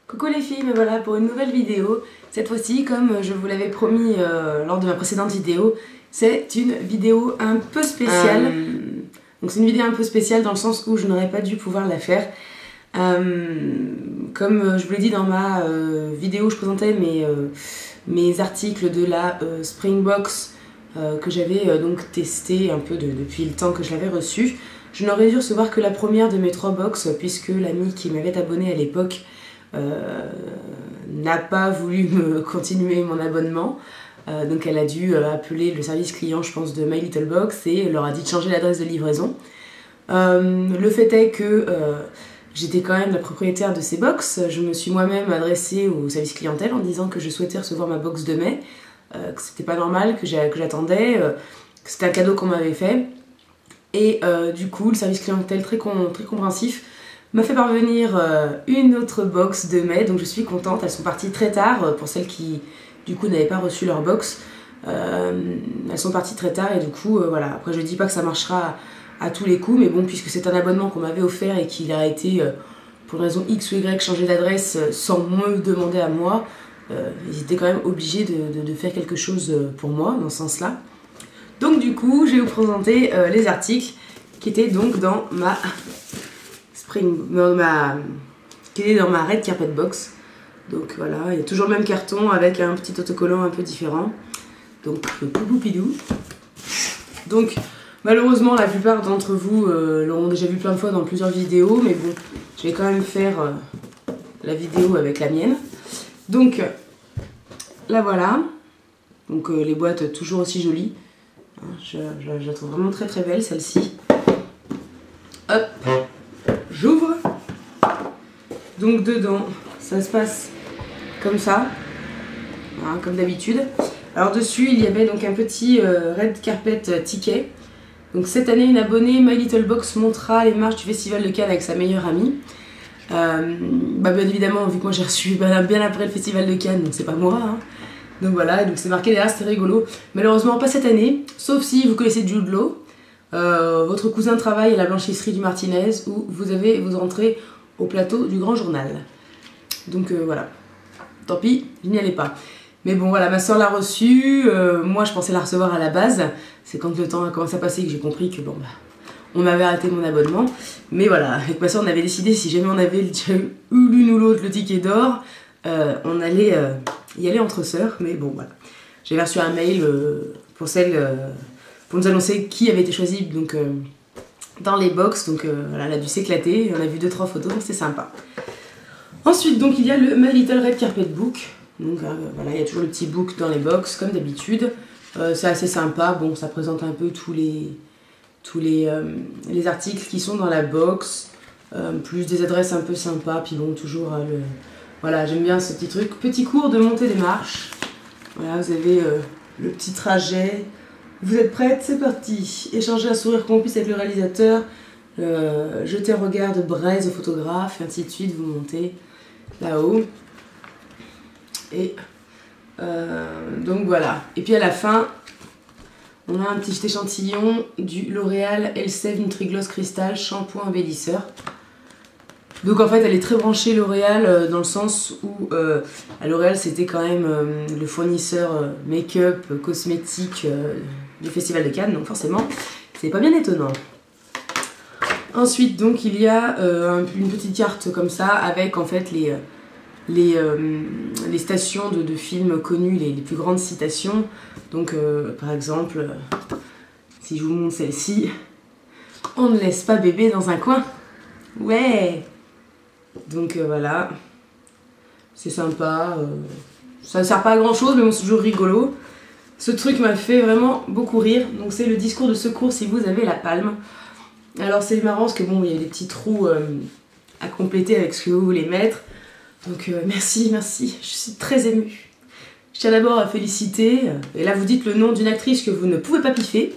Coucou les filles, me voilà pour une nouvelle vidéo. Cette fois-ci, comme je vous l'avais promis lors de ma précédente vidéo, c'est une vidéo un peu spéciale. Donc c'est une vidéo un peu spéciale dans le sens où je n'aurais pas dû pouvoir la faire. Comme je vous l'ai dit dans ma vidéo où je présentais mes articles de la Springbox que j'avais donc testé un peu depuis le temps que je l'avais reçu, je n'aurais dû recevoir que la première de mes 3 box puisque l'amie qui m'avait abonné à l'époque n'a pas voulu me continuer mon abonnement. Donc elle a dû appeler le service client, je pense, de My Little Box et leur a dit de changer l'adresse de livraison. Le fait est que j'étais quand même la propriétaire de ces box. Je me suis moi-même adressée au service clientèle en disant que je souhaitais recevoir ma box de mai, que c'était pas normal, que j'attendais, que c'était un cadeau qu'on m'avait fait. Et du coup, le service clientèle très compréhensif m'a fait parvenir une autre box de mai, donc je suis contente. Elles sont parties très tard, pour celles qui du coup n'avaient pas reçu leur box. Elles sont parties très tard et du coup voilà. Après je dis pas que ça marchera à tous les coups, mais bon, puisque c'est un abonnement qu'on m'avait offert et qu'il a été pour une raison X ou Y changé d'adresse sans me demander à moi, ils étaient quand même obligés de faire quelque chose pour moi dans ce sens là. Donc du coup je vais vous présenter les articles qui étaient donc dans ma qui était dans ma Red Carpet Box. Donc voilà, il y a toujours le même carton avec un petit autocollant un peu différent. Donc poupoupidou. Donc malheureusement la plupart d'entre vous l'auront déjà vu plein de fois dans plusieurs vidéos, mais bon, je vais quand même faire la vidéo avec la mienne. Donc la voilà. Donc les boîtes toujours aussi jolies. Je la trouve vraiment très très belle celle-ci. Hop, j'ouvre. Donc dedans, ça se passe comme ça, voilà, comme d'habitude. Alors dessus, il y avait donc un petit Red Carpet ticket. Donc cette année, une abonnée My Little Box montera les marches du Festival de Cannes avec sa meilleure amie. Bien évidemment, vu que moi j'ai reçu bien après le Festival de Cannes, donc c'est pas moi. Hein. Donc voilà, donc c'est marqué derrière, c'était rigolo. Malheureusement, pas cette année, sauf si vous connaissez Jude Law. Votre cousin travaille à la blanchisserie du Martinez où vous avez vos entrées au plateau du Grand Journal. Donc voilà, tant pis, je n'y allais pas. Mais bon voilà, ma soeur l'a reçue, moi je pensais la recevoir à la base. C'est quand le temps a commencé à passer que j'ai compris que bon bah, on m'avait arrêté mon abonnement. Mais voilà, avec ma soeur on avait décidé, si jamais on avait eu l'une ou l'autre le ticket d'or, on allait y aller entre sœurs. Mais bon voilà, j'avais reçu un mail pour nous annoncer qui avait été choisi donc, dans les box. Donc voilà, elle a dû s'éclater, on a vu 2-3 photos, c'est sympa. Ensuite, donc il y a le My Little Red Carpet Book. Donc voilà, il y a toujours le petit book dans les box, comme d'habitude. C'est assez sympa. Bon, ça présente un peu tous les articles qui sont dans la box. Plus des adresses un peu sympas. Puis bon, toujours voilà, j'aime bien ce petit truc. Petit cours de montée des marches. Voilà, vous avez le petit trajet. Vous êtes prête? C'est parti. Échanger un sourire complice avec le réalisateur. Jeter un regard de braise au photographe. Et ainsi de suite, vous montez là-haut. Et donc voilà. Et puis à la fin, on a un petit échantillon du L'Oréal Elseve Nutrigloss Crystal shampoing embellisseur. Donc en fait elle est très branchée L'Oréal dans le sens où L'Oréal c'était quand même le fournisseur make-up, cosmétique du Festival de Cannes, donc forcément c'est pas bien étonnant. Ensuite donc il y a une petite carte comme ça avec en fait les stations de films connus, les plus grandes citations. Donc par exemple, si je vous montre celle-ci, on ne laisse pas bébé dans un coin. Ouais. Donc voilà, c'est sympa. Ça ne sert pas à grand chose, mais bon, c'est toujours rigolo. Ce truc m'a fait vraiment beaucoup rire. Donc c'est le discours de secours si vous avez la palme. Alors c'est marrant parce que bon, il y a des petits trous à compléter avec ce que vous voulez mettre. Donc merci, je suis très émue. Je tiens d'abord à féliciter, et là vous dites le nom d'une actrice que vous ne pouvez pas piffer,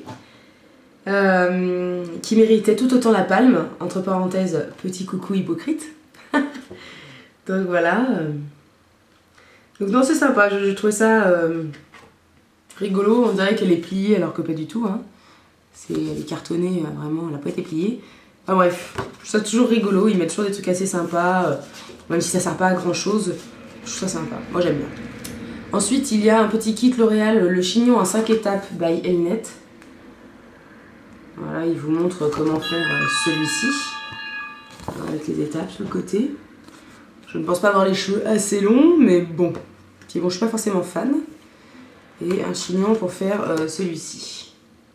qui méritait tout autant la palme, entre parenthèses, petit coucou hypocrite. Donc voilà. Donc non, c'est sympa, je trouvais ça rigolo, on dirait qu'elle est pliée alors que pas du tout. Hein. Elle est cartonnée, vraiment, elle n'a pas été pliée. Enfin bref, je trouve ça toujours rigolo, ils mettent toujours des trucs assez sympas, même si ça sert pas à grand chose, je trouve ça sympa, moi j'aime bien. Ensuite il y a un petit kit L'Oréal, le chignon en 5 étapes by Elnet. Voilà, il vous montre comment faire celui-ci, avec les étapes sur le côté. Je ne pense pas avoir les cheveux assez longs, mais bon, puis bon je suis pas forcément fan. Et un chignon pour faire celui-ci.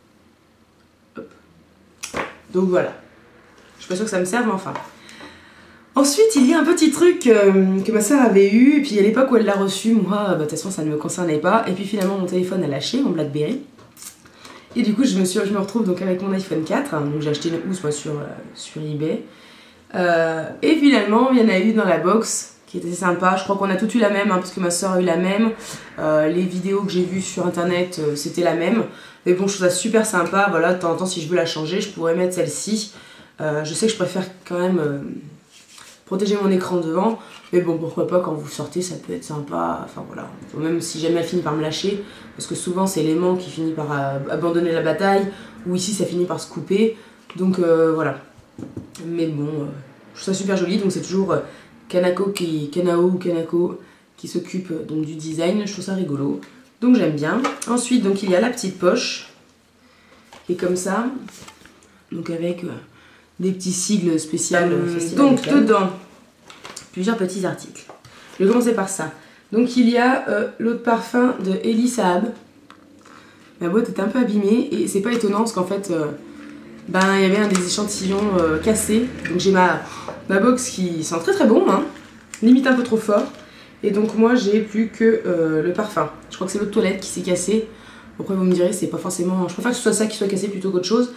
Donc voilà. Je suis pas sûre que ça me serve, mais enfin. Ensuite, il y a un petit truc que ma soeur avait eu. Et puis à l'époque où elle l'a reçu, moi, de toute façon, ça ne me concernait pas. Et puis finalement, mon téléphone a lâché, mon Blackberry. Et du coup, je me retrouve donc avec mon iPhone 4. Donc j'ai acheté une housse, moi, sur eBay. Et finalement, il y en a eu dans la box qui était sympa. Je crois qu'on a toutes eu la même, hein, parce que ma soeur a eu la même. Les vidéos que j'ai vues sur internet, c'était la même. Mais bon, je trouve ça super sympa. Voilà, de temps en temps, si je veux la changer, je pourrais mettre celle-ci. Je sais que je préfère quand même protéger mon écran devant. Mais bon, pourquoi pas, quand vous sortez, ça peut être sympa. Enfin voilà, même si jamais elle finit par me lâcher. Parce que souvent, c'est l'aimant qui finit par abandonner la bataille. Ou ici, ça finit par se couper. Donc voilà. Mais bon, je trouve ça super joli. Donc c'est toujours Kanako qui s'occupe donc du design. Je trouve ça rigolo. Donc j'aime bien. Ensuite, donc il y a la petite poche. Qui est comme ça. Donc avec des petits sigles spéciaux. Donc dedans, plusieurs petits articles. Je vais commencer par ça. Donc il y a l'eau de parfum de Elie Saab. La boîte est un peu abîmée et c'est pas étonnant parce qu'en fait il y avait un des échantillons cassés. Donc j'ai ma box qui sent très très bon, hein, limite un peu trop fort. Et donc moi j'ai plus que le parfum. Je crois que c'est l'eau de toilette qui s'est cassée. Après vous me direz, c'est pas forcément... Je préfère que ce soit ça qui soit cassé plutôt qu'autre chose.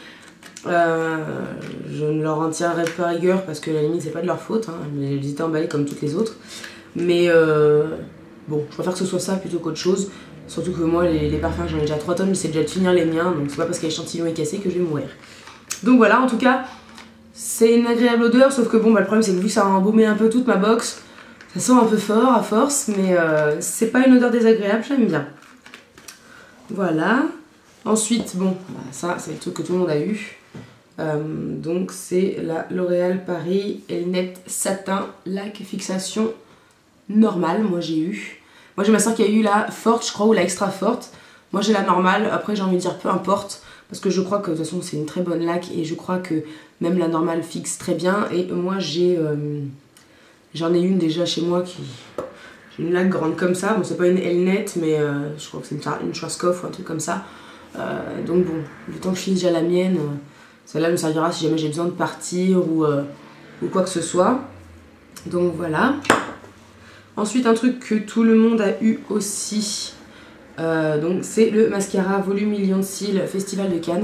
Je ne leur en tirerai pas rigueur parce que à la limite c'est pas de leur faute, hein. Elles étaient emballées comme toutes les autres. Mais bon, je préfère que ce soit ça plutôt qu'autre chose. Surtout que moi les parfums j'en ai déjà 3 tonnes, j'essaie déjà de finir les miens. Donc c'est pas parce que l'échantillon est cassé que je vais mourir. Donc voilà, en tout cas c'est une agréable odeur. Sauf que bon le problème c'est que vu que ça a embaumé un peu toute ma box, ça sent un peu fort à force. Mais c'est pas une odeur désagréable, j'aime bien. Voilà. Ensuite, bon, ça c'est le truc que tout le monde a eu. Donc c'est la L'Oréal Paris Elnet Satin Lac Fixation normale. Moi j'ai eu. Moi j'ai ma soeur qui a eu la forte, je crois, ou la extra forte. Moi j'ai la normale. Après j'ai envie de dire peu importe. Parce que je crois que de toute façon c'est une très bonne laque. Et je crois que même la normale fixe très bien. Et moi j'en ai une déjà chez moi qui... J'ai une laque grande comme ça. Bon c'est pas une Elnet mais je crois que c'est une Schwarzkopf ou un truc comme ça. Donc bon, le temps que je finisse déjà la mienne, celle-là me servira si jamais j'ai besoin de partir ou quoi que ce soit. Donc voilà. Ensuite un truc que tout le monde a eu aussi, donc c'est le mascara volume million de cils Festival de Cannes.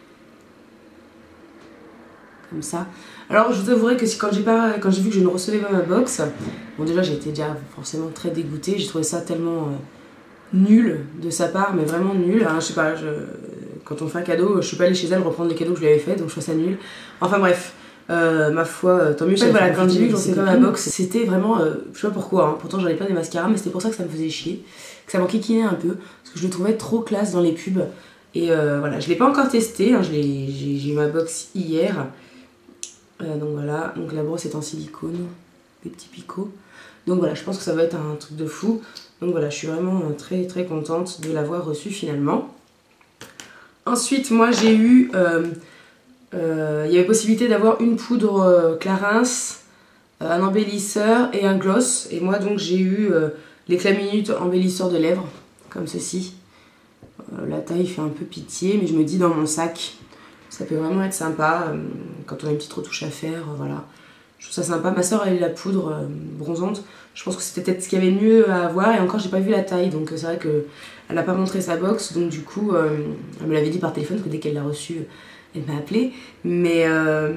Comme ça. Alors je vous avouerai que quand j'ai vu que je ne recevais pas ma box, bon déjà j'ai été déjà forcément très dégoûtée, j'ai trouvé ça tellement... nul de sa part, mais vraiment nul, hein, je sais pas, quand on fait un cadeau, je suis pas allée chez elle reprendre les cadeaux que je lui avais fait, donc je trouve ça nul. Enfin bref, ma foi, tant mieux. Voilà, quand j'ai vu que j'en sais pas ma box, c'était vraiment, je sais pas pourquoi, hein, pourtant j'en ai plein des mascaras, mais c'était pour ça que ça me faisait chier, que ça m'enquiquinait un peu, parce que je le trouvais trop classe dans les pubs. Et voilà, je l'ai pas encore testé, hein, j'ai eu ma box hier. Donc voilà, donc la brosse est en silicone, des petits picots. Donc voilà, je pense que ça va être un truc de fou. Donc voilà, je suis vraiment très très contente de l'avoir reçu finalement. Ensuite, moi j'ai eu... il y avait possibilité d'avoir une poudre Clarins, un embellisseur et un gloss. Et moi donc j'ai eu l'éclat minute embellisseur de lèvres, comme ceci. La taille fait un peu pitié, mais je me dis dans mon sac, ça peut vraiment être sympa quand on a une petite retouche à faire, voilà. Je trouve ça sympa. Ma soeur elle a eu la poudre bronzante. Je pense que c'était peut-être ce qu'il y avait de mieux à avoir. Et encore j'ai pas vu la taille. Donc c'est vrai qu'elle n'a pas montré sa box. Donc du coup elle me l'avait dit par téléphone. Parce que dès qu'elle l'a reçue elle m'a appelé. Mais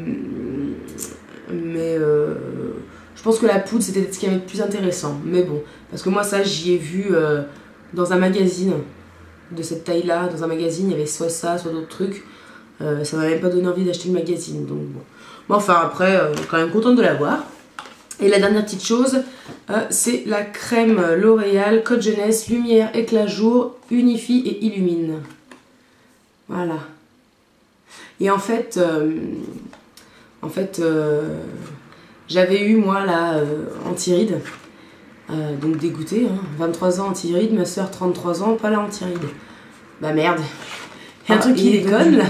je pense que la poudre c'était ce qui avait de plus intéressant. Mais bon. Parce que moi ça j'y ai vu dans un magazine de cette taille là. Dans un magazine il y avait soit ça soit d'autres trucs. Ça m'a même pas donné envie d'acheter le magazine. Donc bon. Bon, enfin après, quand même contente de l'avoir. Et la dernière petite chose, c'est la crème L'Oréal Côte Jeunesse Lumière Éclat Jour Unifie et Illumine. Voilà. Et en fait, En fait, j'avais eu moi la anti-rides, donc dégoûtée, hein. 23 ans anti-rides, ma soeur 33 ans, pas la anti-rides. Bah merde, il y a un truc qui déconne là.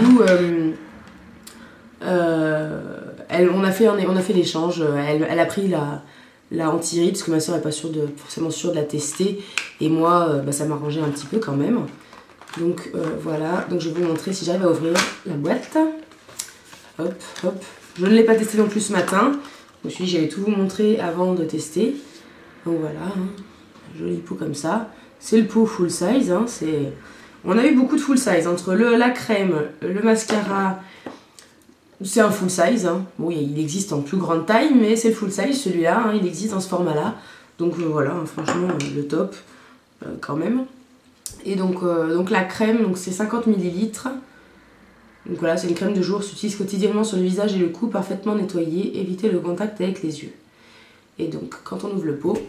On a fait l'échange, elle a pris la anti-rides parce que ma soeur n'est pas forcément sûre de la tester, et moi ça m'arrangeait un petit peu quand même. Donc voilà, donc je vais vous montrer si j'arrive à ouvrir la boîte. Hop, hop. Je ne l'ai pas testé non plus ce matin. Je me suis dit j'allais tout vous montrer avant de tester. Donc voilà, hein. Joli pot comme ça. C'est le pot full size. Hein. On a eu beaucoup de full size. Entre la crème, le mascara, c'est un full size. Hein. Bon, il existe en plus grande taille, mais c'est le full size celui-là. Hein. Il existe dans ce format-là. Donc voilà, hein, franchement, le top quand même. Et donc la crème, c'est 50 ml. Donc voilà, c'est une crème de jour, s'utilise quotidiennement sur le visage et le cou, parfaitement nettoyé, évitez le contact avec les yeux. Et donc, quand on ouvre le pot,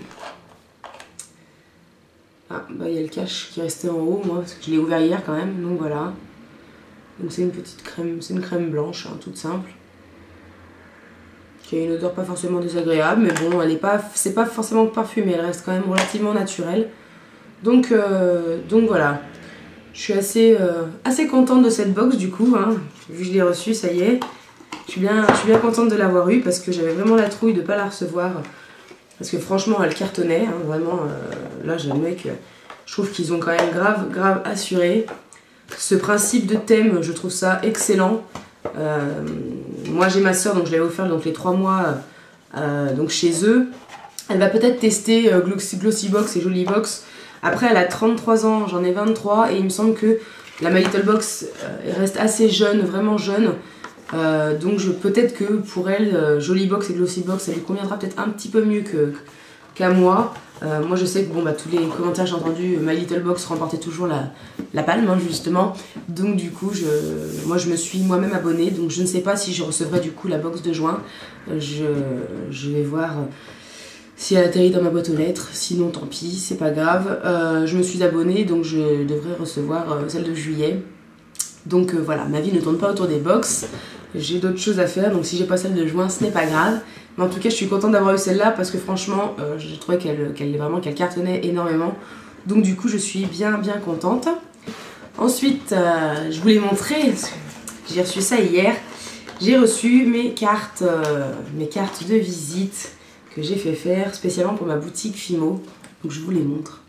il y a le cache qui restait en haut, moi, parce que je l'ai ouvert hier quand même, donc voilà. Donc c'est une petite crème, c'est une crème blanche, hein, toute simple, qui a une odeur pas forcément désagréable, mais bon, c'est pas forcément parfumé, elle reste quand même relativement naturelle. Donc voilà. Je suis assez contente de cette box du coup, hein. Vu que je l'ai reçue, ça y est. Je suis bien contente de l'avoir eue parce que j'avais vraiment la trouille de ne pas la recevoir. Parce que franchement, elle cartonnait, hein, vraiment. Là, j'admets que je trouve qu'ils ont quand même grave assuré. Ce principe de thème, je trouve ça excellent. Moi, j'ai ma soeur, donc je l'avais offert donc, les 3 mois donc chez eux. Elle va peut-être tester Glossybox et Jollybox. Après, elle a 33 ans, j'en ai 23, et il me semble que la My Little Box reste assez jeune, vraiment jeune. Donc peut-être que pour elle, Jollybox et Glossybox, ça lui conviendra peut-être un petit peu mieux qu'à moi. Moi, je sais que tous les commentaires que j'ai entendus, My Little Box remportait toujours la palme, hein, justement. Donc du coup, moi je me suis moi-même abonnée, donc je ne sais pas si je recevrai du coup la box de juin. Je vais voir... si elle atterrit dans ma boîte aux lettres, sinon tant pis, c'est pas grave. Je me suis abonnée, donc je devrais recevoir celle de juillet. Donc voilà, ma vie ne tourne pas autour des box. J'ai d'autres choses à faire, donc si j'ai pas celle de juin, ce n'est pas grave. Mais en tout cas, je suis contente d'avoir eu celle-là parce que franchement, j'ai trouvé qu'elle cartonnait énormément. Donc du coup, je suis bien contente. Ensuite, je voulais montrer, j'ai reçu ça hier. J'ai reçu mes cartes de visite que j'ai fait faire spécialement pour ma boutique Fimo, donc je vous les montre.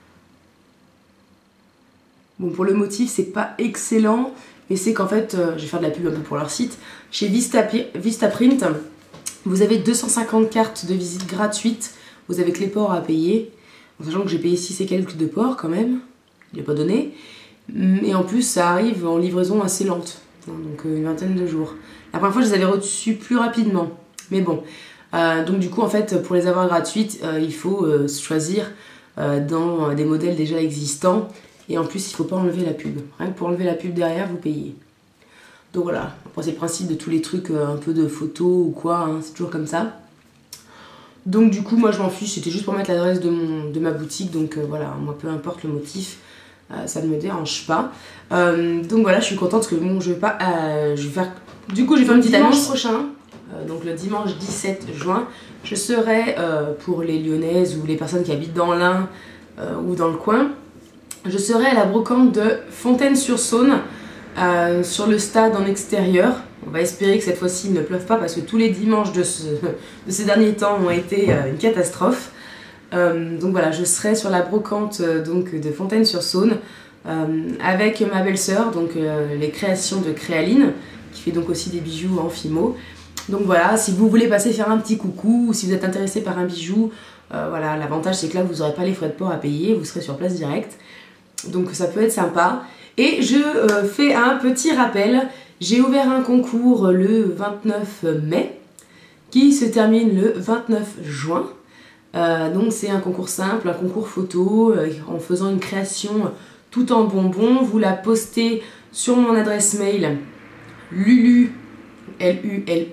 Bon, pour le motif, c'est pas excellent, mais c'est qu'en fait, je vais faire de la pub un peu pour leur site. Chez Vistaprint, vous avez 250 cartes de visite gratuites, vous avez que les ports à payer, en sachant que j'ai payé 6 et quelques de ports quand même, il n'est pas donné, et en plus ça arrive en livraison assez lente, donc une vingtaine de jours. La première fois, je les avais reçues plus rapidement, mais bon. Donc du coup en fait pour les avoir gratuites il faut choisir dans des modèles déjà existants, et en plus il ne faut pas enlever la pub, rien que pour enlever la pub derrière vous payez. Donc voilà, après c'est le principe de tous les trucs un peu de photos ou quoi, hein, c'est toujours comme ça. Donc du coup moi je m'en fiche, c'était juste pour mettre l'adresse de ma boutique, donc voilà, moi peu importe le motif, ça ne me dérange pas. Donc voilà, je suis contente parce que bon, je vais faire une petite annonce prochain. Donc le dimanche 17 juin, je serai pour les Lyonnaises ou les personnes qui habitent dans l'Ain ou dans le coin, je serai à la brocante de Fontaine-sur-Saône, sur le stade en extérieur. On va espérer que cette fois-ci il ne pleuve pas parce que tous les dimanches de ces derniers temps ont été une catastrophe. Donc voilà, je serai sur la brocante de Fontaine-sur-Saône avec ma belle-sœur, donc les créations de Créaline, qui fait donc aussi des bijoux en Fimo. Donc voilà, si vous voulez passer faire un petit coucou, ou si vous êtes intéressé par un bijou, voilà, l'avantage c'est que là vous n'aurez pas les frais de port à payer, vous serez sur place direct. Donc ça peut être sympa. Et je fais un petit rappel, j'ai ouvert un concours le 29 mai, qui se termine le 29 juin. Donc c'est un concours simple, un concours photo, en faisant une création tout en bonbons. Vous la postez sur mon adresse mail, lulu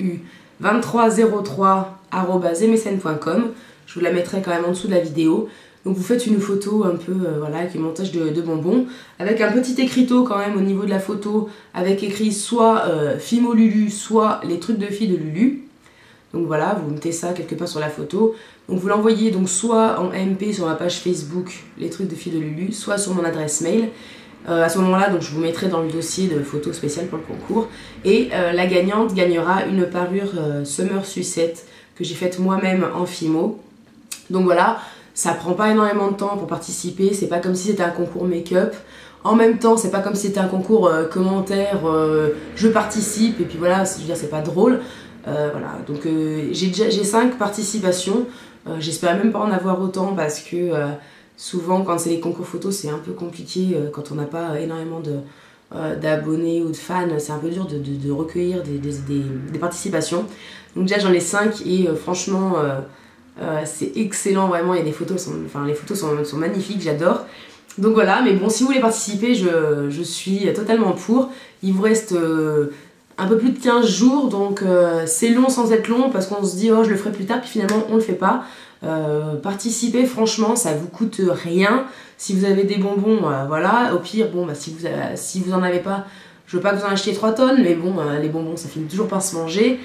2303@msn.com. Je vous la mettrai quand même en dessous de la vidéo. Donc vous faites une photo un peu, voilà, avec un montage de bonbons, avec un petit écriteau quand même au niveau de la photo, avec écrit soit Fimo Lulu, soit les trucs de filles de Lulu. Donc voilà, vous mettez ça quelque part sur la photo. Donc vous l'envoyez donc soit en MP sur ma page Facebook, les trucs de filles de Lulu, soit sur mon adresse mail. À ce moment-là, donc je vous mettrai dans le dossier de photos spéciales pour le concours. Et la gagnante gagnera une parure Summer Sucette que j'ai faite moi-même en Fimo. Donc voilà, ça prend pas énormément de temps pour participer. C'est pas comme si c'était un concours make-up. En même temps, c'est pas comme si c'était un concours commentaire, je participe et puis voilà, je veux dire, c'est pas drôle. Voilà, donc j'ai 5 participations. J'espère même pas en avoir autant parce que souvent quand c'est les concours photos c'est un peu compliqué quand on n'a pas énormément d'abonnés ou de fans, c'est un peu dur de recueillir des participations. Donc déjà j'en ai 5 et franchement c'est excellent vraiment, il y a des photos, les photos sont magnifiques, j'adore. Donc voilà, mais bon, si vous voulez participer, je suis totalement pour. Il vous reste un peu plus de 15 jours, donc c'est long sans être long parce qu'on se dit oh je le ferai plus tard, puis finalement on le fait pas. Participer, franchement, ça vous coûte rien. Si vous avez des bonbons, voilà, au pire, bon, bah, si vous en avez pas, je veux pas que vous en achetiez 3 tonnes, mais bon, les bonbons ça finit toujours par se manger.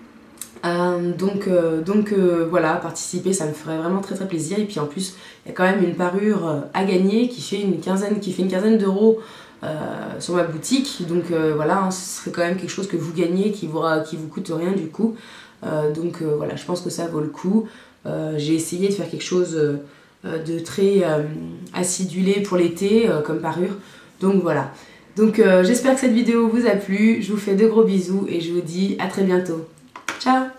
Voilà, participer ça me ferait vraiment très très plaisir. Et puis en plus il y a quand même une parure à gagner qui fait une quinzaine d'euros sur ma boutique, donc voilà, hein, ce serait quand même quelque chose que vous gagnez qui vous coûte rien du coup. Voilà, je pense que ça vaut le coup. J'ai essayé de faire quelque chose de très acidulé pour l'été comme parure, donc voilà. Donc j'espère que cette vidéo vous a plu, je vous fais de gros bisous et je vous dis à très bientôt. Ciao!